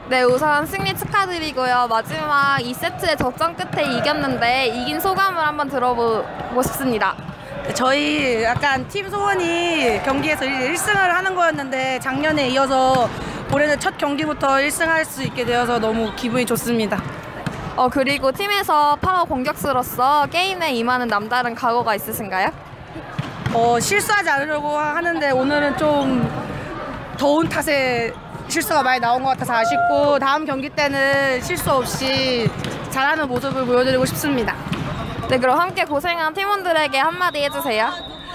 네, 우선 승리 축하드리고요. 마지막 2세트의 접전 끝에 이겼는데 이긴 소감을 한번 들어보고 싶습니다. 저희 약간 팀 소원이 경기에서 1승을 하는 거였는데 작년에 이어서 올해는 첫 경기부터 1승할 수 있게 되어서 너무 기분이 좋습니다. 그리고 팀에서 파워 공격수로서 게임에 임하는 남다른 각오가 있으신가요? 실수하지 않으려고 하는데 오늘은 좀 더운 탓에 실수가 많이 나온 것 같아서 아쉽고 다음 경기 때는 실수 없이 잘하는 모습을 보여드리고 싶습니다. 네, 그럼 함께 고생한 팀원들에게 한마디 해주세요.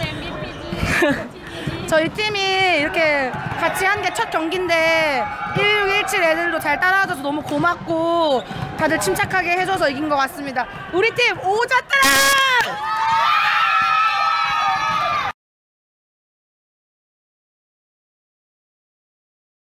저희 팀이 이렇게 같이 한 게 첫 경기인데 1617 애들도 잘 따라와줘서 너무 고맙고 다들 침착하게 해줘서 이긴 것 같습니다. 우리 팀 오졌다!